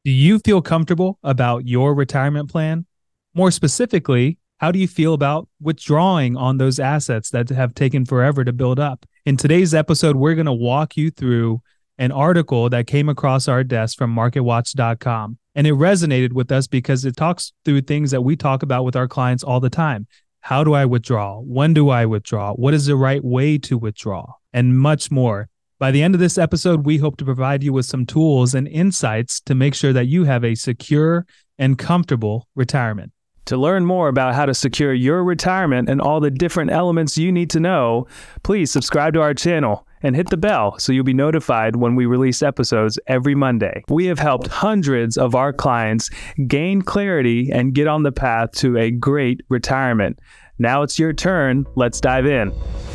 Do you feel comfortable about your retirement plan? More specifically, how do you feel about withdrawing on those assets that have taken forever to build up? In today's episode, we're going to walk you through an article that came across our desk from marketwatch.com. And it resonated with us because it talks through things that we talk about with our clients all the time. How do I withdraw? When do I withdraw? What is the right way to withdraw? And much more. By the end of this episode, we hope to provide you with some tools and insights to make sure that you have a secure and comfortable retirement. To learn more about how to secure your retirement and all the different elements you need to know, please subscribe to our channel and hit the bell so you'll be notified when we release episodes every Monday. We have helped hundreds of our clients gain clarity and get on the path to a great retirement. Now it's your turn. Let's dive in.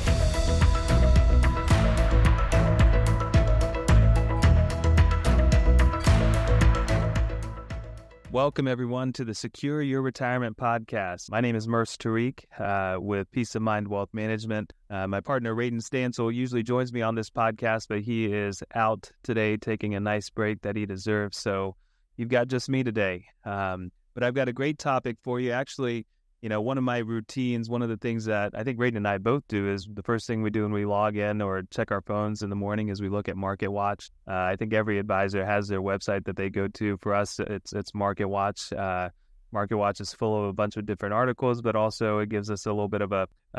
Welcome, everyone, to the Secure Your Retirement podcast. My name is Murs Tariq with Peace of Mind Wealth Management. My partner, Radon Stansel, usually joins me on this podcast, but he is out today taking a nice break that he deserves. So you've got just me today. But I've got a great topic for you. Actually, one of my routines, one of the things that I think Radon and I both do is the first thing we do when we log in or check our phones in the morning is we look at MarketWatch. I think every advisor has their website that they go to. For us, it's MarketWatch. MarketWatch is full of a bunch of different articles, but also it gives us a little bit of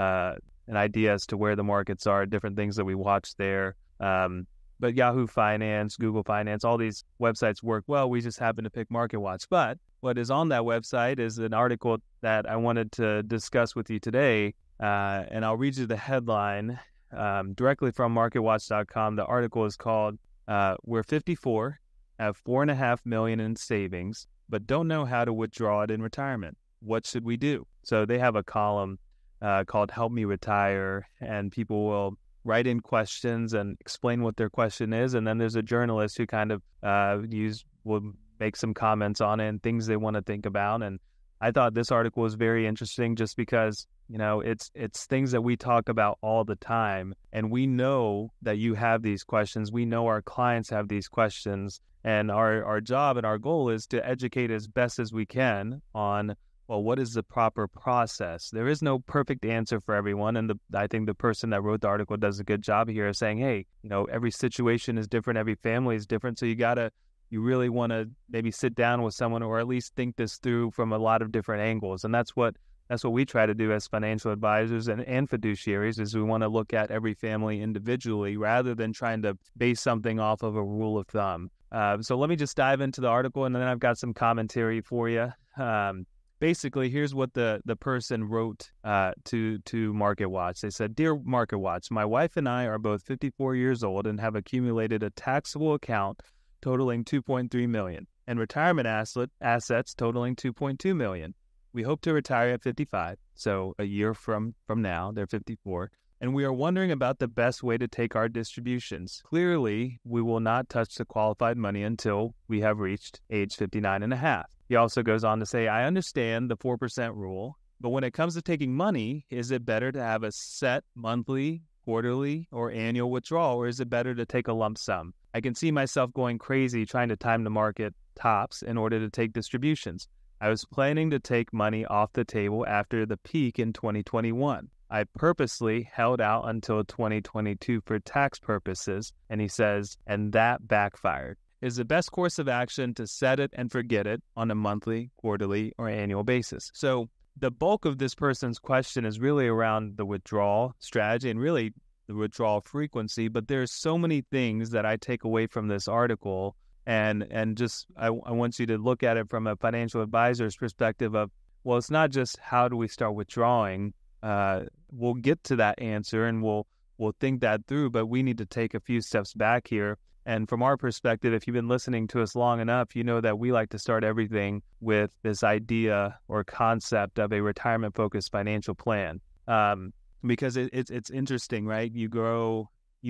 an idea as to where the markets are, different things that we watch there. But Yahoo Finance, Google Finance, all these websites work well. We just happen to pick MarketWatch. But what is on that website is an article that I wanted to discuss with you today. And I'll read you the headline directly from marketwatch.com. The article is called, We're 54, have $4.5 million in savings, but don't know how to withdraw it in retirement. What should we do? So they have a column called Help Me Retire, and people will write in questions and explain what their question is. And then there's a journalist who kind of will make some comments on it and things they want to think about. And I thought this article was very interesting just because, it's things that we talk about all the time. And we know that you have these questions. We know our clients have these questions. And our job and our goal is to educate as best as we can on, well, what is the proper process? There is no perfect answer for everyone. And I think the person that wrote the article does a good job here of saying, hey, every situation is different. Every family is different. So you really want to maybe sit down with someone or at least think this through from a lot of different angles. And that's what we try to do as financial advisors and fiduciaries is we want to look at every family individually rather than trying to base something off of a rule of thumb. So let me just dive into the article and then I've got some commentary for you. Basically, here's what the person wrote to MarketWatch. They said, Dear MarketWatch, my wife and I are both 54 years old and have accumulated a taxable account totaling $2.3 million and retirement assets totaling $2.2 million. We hope to retire at 55, so a year from now, they're 54, and we are wondering about the best way to take our distributions. Clearly, we will not touch the qualified money until we have reached age 59 and a half. He also goes on to say, I understand the 4% rule, but when it comes to taking money, is it better to have a set monthly, quarterly, or annual withdrawal, or is it better to take a lump sum? I can see myself going crazy trying to time the market tops in order to take distributions. I was planning to take money off the table after the peak in 2021. I purposely held out until 2022 for tax purposes, and he says, and that backfired. Is the best course of action to set it and forget it on a monthly, quarterly, or annual basis? So the bulk of this person's question is really around the withdrawal strategy and really the withdrawal frequency, but there's so many things that I take away from this article and just I want you to look at it from a financial advisor's perspective of, well, it's not just how do we start withdrawing. We'll get to that answer and we'll think that through, but we need to take a few steps back here. And from our perspective, if you've been listening to us long enough, you know that we like to start everything with this idea or concept of a retirement-focused financial plan. Because it's interesting, right? You grow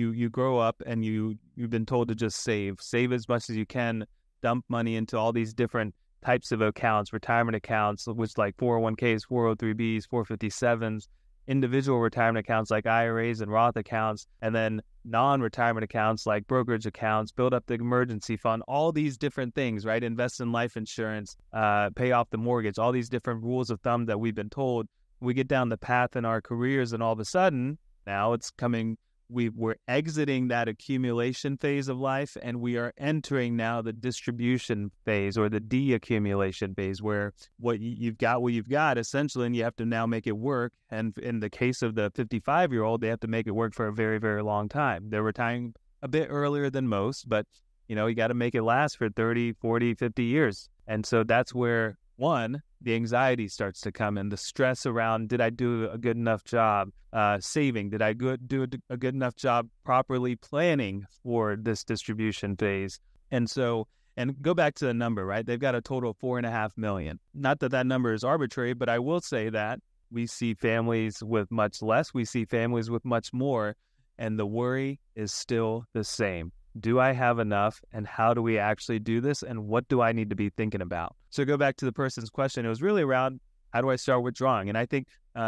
up and you've been told to just save as much as you can, dump money into all these different types of accounts, retirement accounts, which like 401ks, 403bs, 457s, individual retirement accounts like IRAs and Roth accounts, and then non-retirement accounts like brokerage accounts, build up the emergency fund, all these different things, right? Invest in life insurance, pay off the mortgage, all these different rules of thumb that we've been told. We get down the path in our careers, and all of a sudden, now it's coming, we're exiting that accumulation phase of life, and we are entering now the distribution phase or the deaccumulation phase, where what you've got essentially, and you have to now make it work. And in the case of the 55-year-old, they have to make it work for a very, very long time. They're retiring a bit earlier than most, but you got to make it last for 30, 40, 50 years. And so that's where, one, the anxiety starts to come in, the stress around, did I do a good enough job saving? Did I do a good enough job properly planning for this distribution phase? And go back to the number, right? They've got a total of $4.5 million. Not that number is arbitrary, but I will say that we see families with much less, we see families with much more, and the worry is still the same. Do I have enough, and how do we actually do this, and what do I need to be thinking about? So go back to the person's question. It was really around, how do I start withdrawing? And I think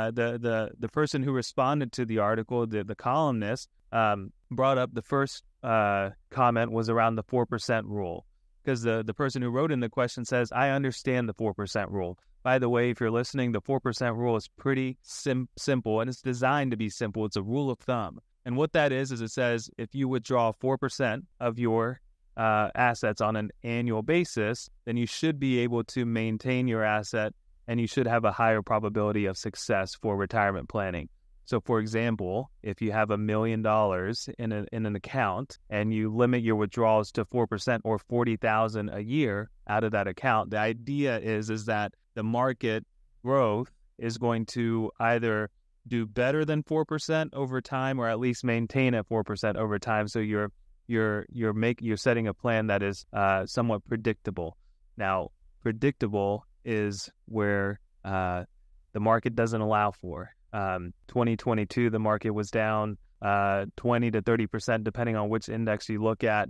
the person who responded to the article, the columnist, brought up the first comment was around the 4% rule, because the person who wrote in the question says, I understand the 4% rule. By the way, if you're listening, the 4% rule is pretty simple, and it's designed to be simple. It's a rule of thumb. And what that is it says if you withdraw 4% of your assets on an annual basis, then you should be able to maintain your asset, and you should have a higher probability of success for retirement planning. So, for example, if you have $1 million in an account and you limit your withdrawals to 4% or $40,000 a year out of that account, the idea is that the market growth is going to either do better than 4% over time, or at least maintain at 4% over time. So you're setting a plan that is somewhat predictable. Now, predictable is where the market doesn't allow for. 2022, the market was down 20 to 30%, depending on which index you look at.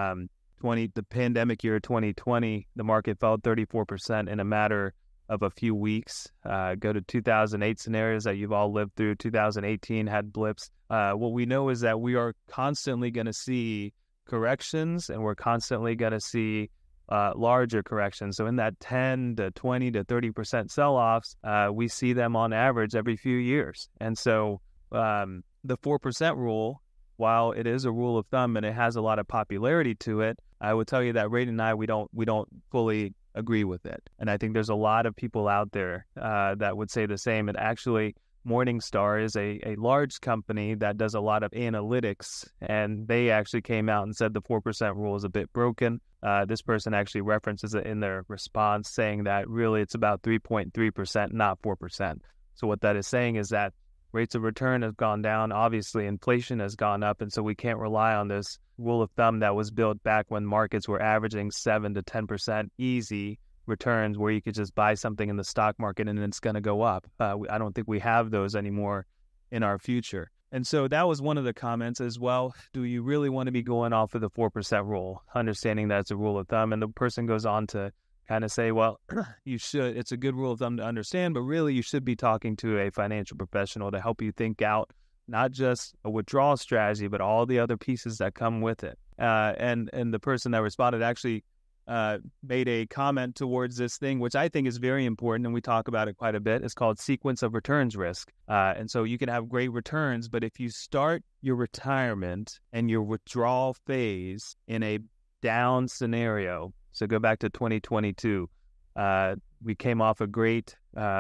The pandemic year 2020, the market fell 34% in a matter of a few weeks. Go to 2008 scenarios that you've all lived through. 2018 had blips. What we know is that we are constantly going to see corrections, and we're constantly going to see larger corrections. So in that 10 to 20 to 30% sell-offs, we see them on average every few years. And so the 4% rule, while it is a rule of thumb and it has a lot of popularity to it, I would tell you that Ray and I, we don't fully agree with it. And I think there's a lot of people out there that would say the same. And actually, Morningstar is a large company that does a lot of analytics, and they actually came out and said the 4% rule is a bit broken. This person actually references it in their response, saying that really it's about 3.3%, not 4%. So what that is saying is that rates of return have gone down. Obviously, inflation has gone up, and so we can't rely on this rule of thumb that was built back when markets were averaging 7 to 10% easy returns, where you could just buy something in the stock market and it's going to go up. I don't think we have those anymore in our future. And so that was one of the comments as well. Do you really want to be going off of the 4% rule, understanding that it's a rule of thumb? And the person goes on to kind of say, well, you should, it's a good rule of thumb to understand, but really you should be talking to a financial professional to help you think out not just a withdrawal strategy, but all the other pieces that come with it. And the person that responded actually made a comment towards this thing, which I think is very important, and we talk about it quite a bit. It's called sequence of returns risk. And so you can have great returns, but if you start your retirement and your withdrawal phase in a down scenario, so go back to 2022, we came off a great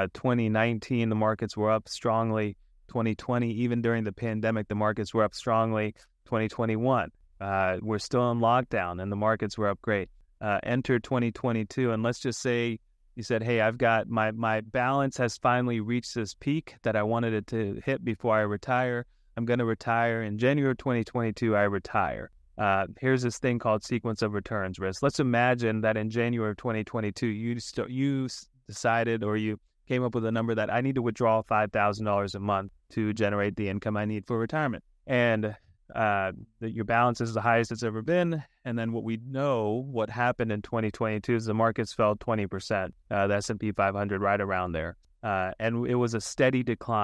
2019, the markets were up strongly. 2020, even during the pandemic, the markets were up strongly. 2021, we're still in lockdown and the markets were up great. Enter 2022, and let's just say you said, hey, I've got my balance has finally reached this peak that I wanted it to hit before I retire. I'm going to retire in January 2022. I retire. Here's this thing called sequence of returns risk. Let's imagine that in January of 2022, you decided, or you came up with a number that I need to withdraw $5,000 a month to generate the income I need for retirement. And that your balance is the highest it's ever been. And then what happened in 2022 is the markets fell 20%, the S&P 500 right around there. And it was a steady decline.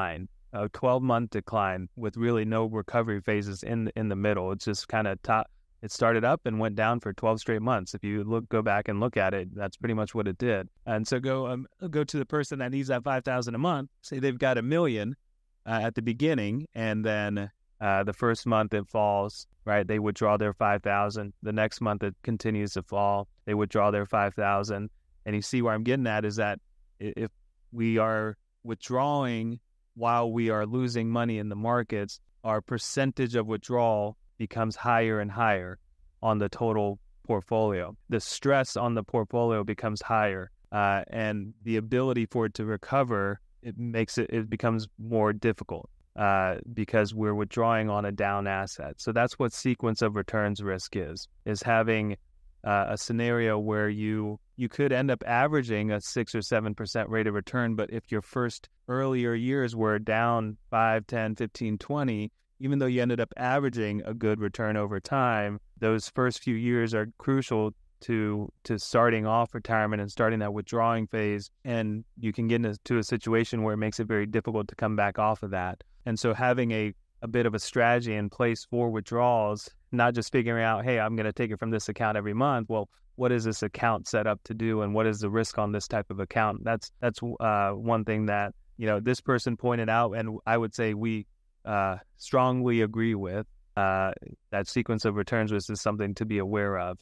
a 12-month decline with really no recovery phases in the middle. It's just kind of it started up and went down for 12 straight months. If you go back and look at it, that's pretty much what it did. And so go to the person that needs that $5,000 a month. Say they've got $1 million at the beginning, and then the first month it falls. Right, they withdraw their $5,000. The next month it continues to fall. They withdraw their $5,000. And you see where I'm getting at is that if we are withdrawing while we are losing money in the markets, our percentage of withdrawal becomes higher and higher on the total portfolio. The stress on the portfolio becomes higher, and the ability for it to recover, it becomes more difficult because we're withdrawing on a down asset. So that's what sequence of returns risk is having a scenario where you could end up averaging a 6 or 7% rate of return, but if your first earlier years were down 5, 10, 15, 20, even though you ended up averaging a good return over time, those first few years are crucial to starting off retirement and starting that withdrawing phase. And you can get into a situation where it makes it very difficult to come back off of that. And so having a bit of a strategy in place for withdrawals, not just figuring out, hey, I'm going to take it from this account every month. Well, what is this account set up to do, and what is the risk on this type of account? That's one thing that this person pointed out, and I would say we strongly agree with. That sequence of returns risk is something to be aware of.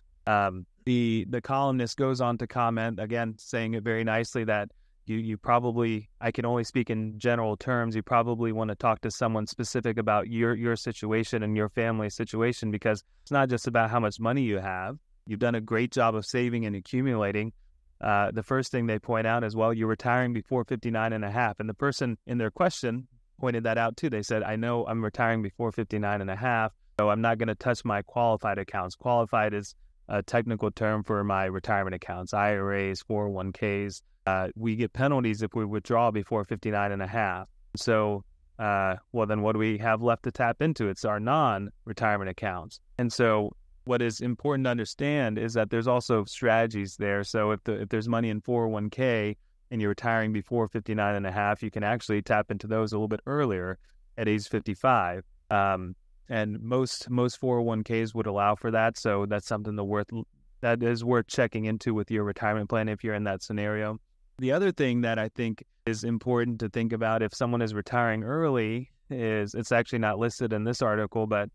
The columnist goes on to comment, again, saying it very nicely, that you probably, I can only speak in general terms, you probably want to talk to someone specific about your situation and your family situation, because it's not just about how much money you have. You've done a great job of saving and accumulating. The first thing they point out is, well, you're retiring before 59 and a half. And the person in their question pointed that out too. They said, I know I'm retiring before 59 and a half, so I'm not going to touch my qualified accounts. Qualified is a technical term for my retirement accounts, IRAs, 401ks. We get penalties if we withdraw before 59 and a half. So, well, then what do we have left to tap into? It's our non-retirement accounts. And so what is important to understand is that there's also strategies there. So if there's money in 401k and you're retiring before 59 and a half, you can actually tap into those a little bit earlier at age 55. And most 401ks would allow for that. So that's something that is worth checking into with your retirement plan if you're in that scenario. The other thing that I think is important to think about if someone is retiring early is, it's actually not listed in this article, but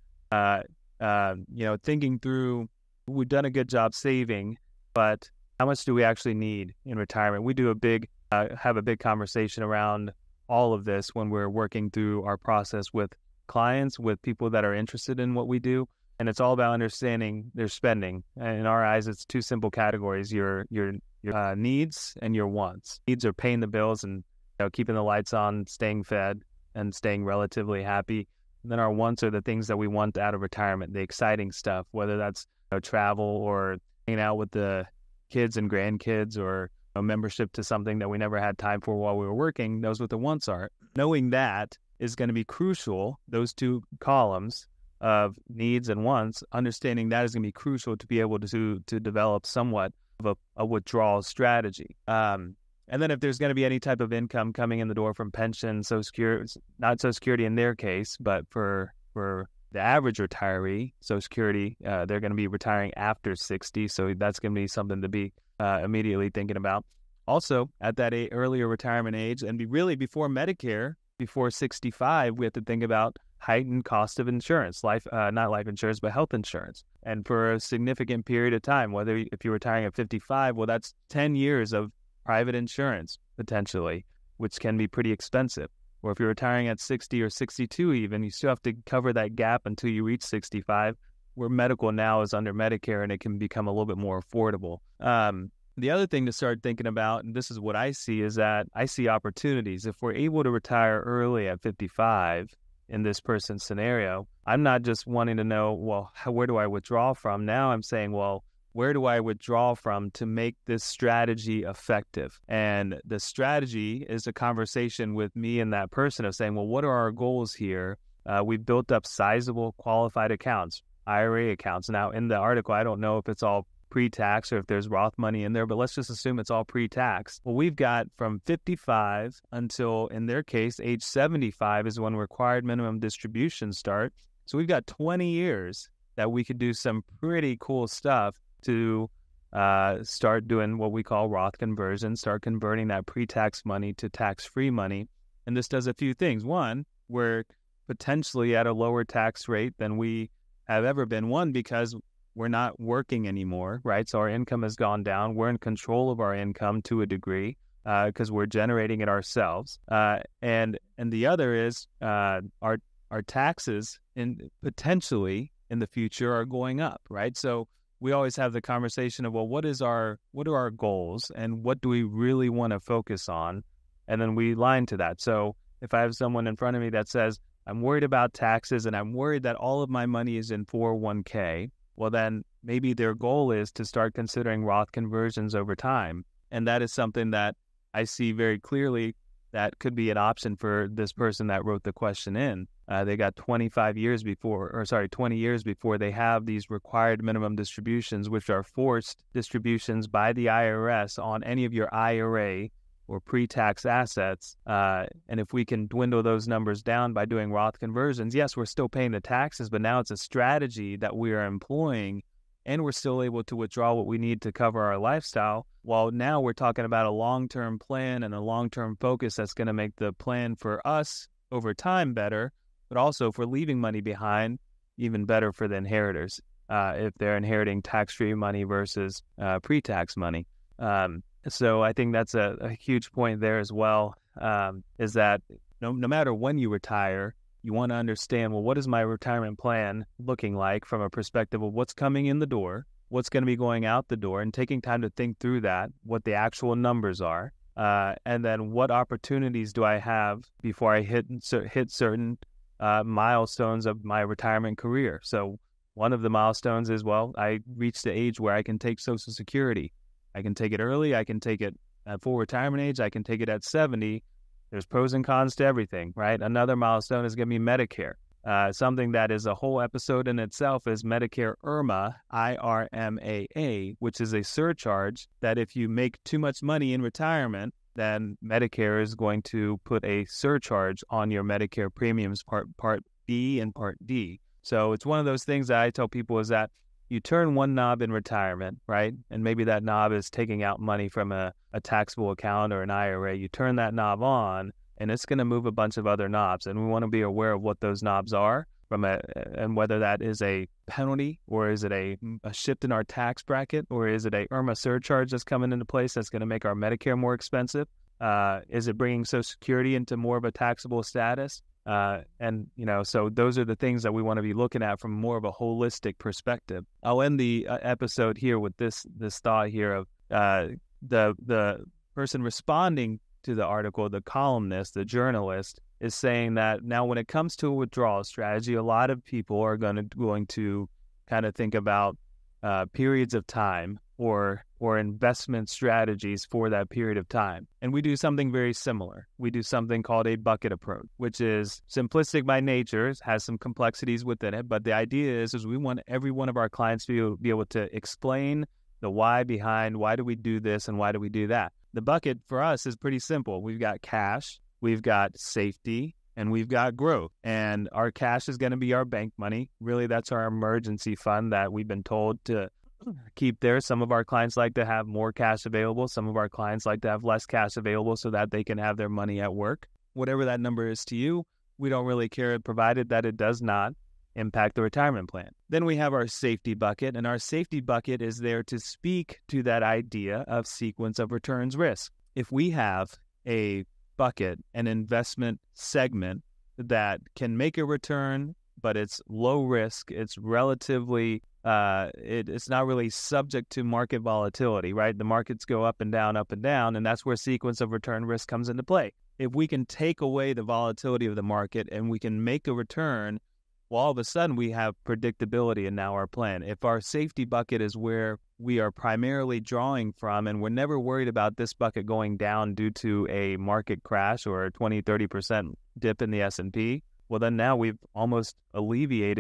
thinking through, we've done a good job saving, but how much do we actually need in retirement? We do have a big conversation around all of this when we're working through our process with clients, with people that are interested in what we do. And it's all about understanding their spending. And in our eyes, it's two simple categories: your needs and your wants. Needs are paying the bills and keeping the lights on, staying fed, and staying relatively happy. And then our wants are the things that we want out of retirement, the exciting stuff, whether that's travel or hanging out with the kids and grandkids, or a membership to something that we never had time for while we were working. Those what the wants are. Knowing that is going to be crucial. Those two columns of needs and wants, understanding that is going to be crucial to be able to develop somewhat of a withdrawal strategy. And then if there's going to be any type of income coming in the door from pension, Social Security, not Social Security in their case, but for the average retiree, Social Security, they're going to be retiring after 60. So that's going to be something to be immediately thinking about. Also, at that earlier retirement age, and really before Medicare, before 65, we have to think about heightened cost of insurance, not life insurance, but health insurance. And for a significant period of time, whether if you're retiring at 55, well, that's 10 years of private insurance, potentially, which can be pretty expensive. Or if you're retiring at 60 or 62 even, you still have to cover that gap until you reach 65, where medical now is under Medicare and it can become a little bit more affordable. The other thing to start thinking about, and this is what I see, is that I see opportunities. If we're able to retire early at 55 in this person's scenario, I'm not just wanting to know, well, where do I withdraw from? Now I'm saying, well, where do I withdraw from to make this strategy effective? And the strategy is a conversation with me and that person of saying, well, what are our goals here? We've built up sizable qualified accounts, IRA accounts. Now, in the article, I don't know if it's all pre-tax or if there's Roth money in there, but let's just assume it's all pre-tax. Well, we've got from 55 until, in their case, age 75 is when required minimum distributions start. So we've got 20 years that we could do some pretty cool stuff to start doing what we call Roth conversion, start converting that pre-tax money to tax-free money. And this does a few things. One, we're potentially at a lower tax rate than we have ever been. One, because we're not working anymore, right? So our income has gone down. We're in control of our income to a degree because we're generating it ourselves. And the other is our taxes potentially in the future are going up, right? So we always have the conversation of, well, what are our goals and what do we really want to focus on? And then we line to that. So if I have someone in front of me that says, I'm worried about taxes and I'm worried that all of my money is in 401k, well, then maybe their goal is to start considering Roth conversions over time. And that is something that I see very clearly that could be an option for this person that wrote the question in. They got 20 years before they have these required minimum distributions, which are forced distributions by the IRS on any of your IRA or pre-tax assets. And if we can dwindle those numbers down by doing Roth conversions, yes, we're still paying the taxes, but now it's a strategy that we are employing and we're still able to withdraw what we need to cover our lifestyle. While now we're talking about a long-term plan and a long-term focus that's going to make the plan for us over time better, but also for leaving money behind, even better for the inheritors if they're inheriting tax-free money versus pre-tax money. So I think that's a huge point there as well, is that no matter when you retire, you want to understand, well, what is my retirement plan looking like from a perspective of what's coming in the door, what's going to be going out the door, and taking time to think through that, what the actual numbers are, and then what opportunities do I have before I hit certain milestones of my retirement career. So one of the milestones is, well, I reached the age where I can take Social Security. I can take it early. I can take it at full retirement age. I can take it at 70. There's pros and cons to everything, right? Another milestone is going to be Medicare. Something that is a whole episode in itself is Medicare IRMAA, IRMAA, which is a surcharge that if you make too much money in retirement, then Medicare is going to put a surcharge on your Medicare premiums, Part B and Part D. So it's one of those things that I tell people is that you turn one knob in retirement, right? And maybe that knob is taking out money from a taxable account or an IRA. You turn that knob on and it's going to move a bunch of other knobs. And we want to be aware of what those knobs are and whether that is a penalty or is it a shift in our tax bracket or is it a IRMAA surcharge that's coming into place that's going to make our Medicare more expensive? Is it bringing Social Security into more of a taxable status? So those are the things that we want to be looking at from more of a holistic perspective. I'll end the episode here with this thought here of the person responding to the article, the columnist, the journalist, is saying that now when it comes to a withdrawal strategy, a lot of people are going to kind of think about periods of time or investment strategies for that period of time. And we do something very similar. We do something called a bucket approach, which is simplistic by nature, has some complexities within it. But the idea is we want every one of our clients to be able to explain the why behind why do we do this and why do we do that. The bucket for us is pretty simple. We've got cash, we've got safety, and we've got growth. And our cash is going to be our bank money. Really, that's our emergency fund that we've been told to keep there. Some of our clients like to have more cash available. Some of our clients like to have less cash available so that they can have their money at work. Whatever that number is to you, we don't really care, provided that it does not impact the retirement plan. Then we have our safety bucket, and our safety bucket is there to speak to that idea of sequence of returns risk. If we have a bucket, an investment segment that can make a return, but it's low risk, it's relatively it's not really subject to market volatility, right? The markets go up and down, and that's where sequence of return risk comes into play. If we can take away the volatility of the market and we can make a return, well, all of a sudden we have predictability in now our plan. If our safety bucket is where we are primarily drawing from and we're never worried about this bucket going down due to a market crash or a 20-30% dip in the S&P, well, then now we've almost alleviated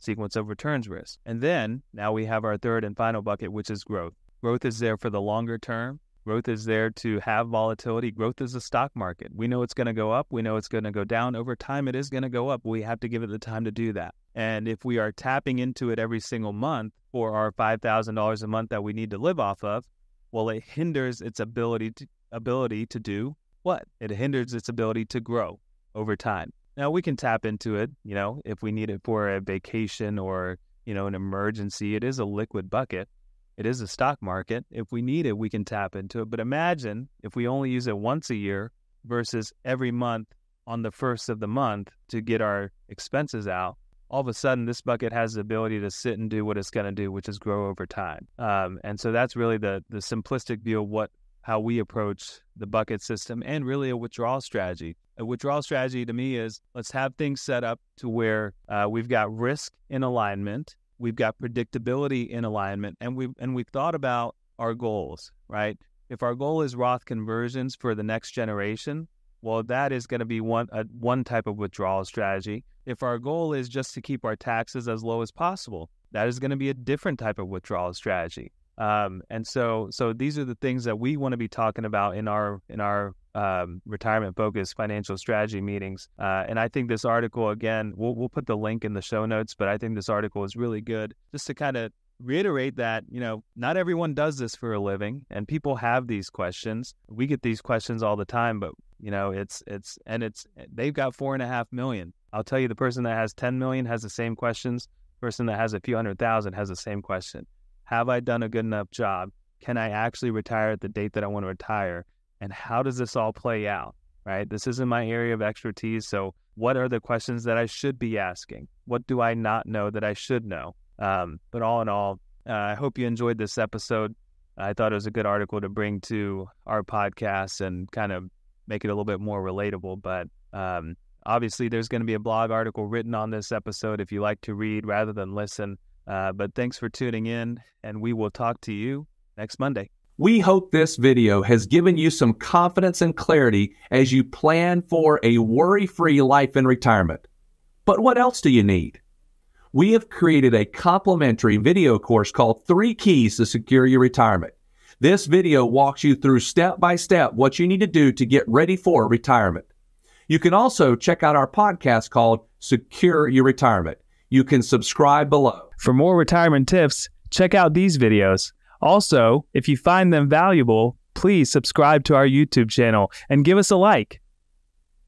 sequence of returns risk. And then now we have our third and final bucket, which is growth. Growth is there for the longer term. Growth is there to have volatility. Growth is the stock market. We know it's going to go up. We know it's going to go down. Over time, it is going to go up. We have to give it the time to do that. And if we are tapping into it every single month for our $5,000 a month that we need to live off of, well, it hinders its ability to do what? It hinders its ability to grow over time. Now, we can tap into it, if we need it for a vacation or, an emergency. It is a liquid bucket. It is a stock market. If we need it, we can tap into it. But imagine if we only use it once a year versus every month on the first of the month to get our expenses out. All of a sudden, this bucket has the ability to sit and do what it's going to do, which is grow over time. And so that's really the simplistic view of how we approach the bucket system and really a withdrawal strategy. A withdrawal strategy to me is let's have things set up to where we've got risk in alignment. We've got predictability in alignment, and we've thought about our goals, right? If our goal is Roth conversions for the next generation, well, that is going to be one type of withdrawal strategy. If our goal is just to keep our taxes as low as possible, that is going to be a different type of withdrawal strategy. And so these are the things that we want to be talking about in our retirement-focused financial strategy meetings. And I think this article, again, we'll put the link in the show notes, but I think this article is really good just to kind of reiterate that, not everyone does this for a living, and people have these questions. We get these questions all the time, but they've got 4.5 million. I'll tell you, the person that has 10 million has the same questions. The person that has a few 100,000 has the same question. Have I done a good enough job? Can I actually retire at the date that I want to retire? And how does this all play out, right? This isn't my area of expertise. So what are the questions that I should be asking? What do I not know that I should know? But all in all, I hope you enjoyed this episode. I thought it was a good article to bring to our podcast and kind of make it a little bit more relatable. But obviously, there's going to be a blog article written on this episode if you like to read rather than listen. But thanks for tuning in, and we will talk to you next Monday. We hope this video has given you some confidence and clarity as you plan for a worry-free life in retirement. But what else do you need? We have created a complimentary video course called 3 Keys to Secure Your Retirement. This video walks you through step-by-step what you need to do to get ready for retirement. You can also check out our podcast called Secure Your Retirement. You can subscribe below. For more retirement tips, check out these videos. Also, if you find them valuable, please subscribe to our YouTube channel and give us a like.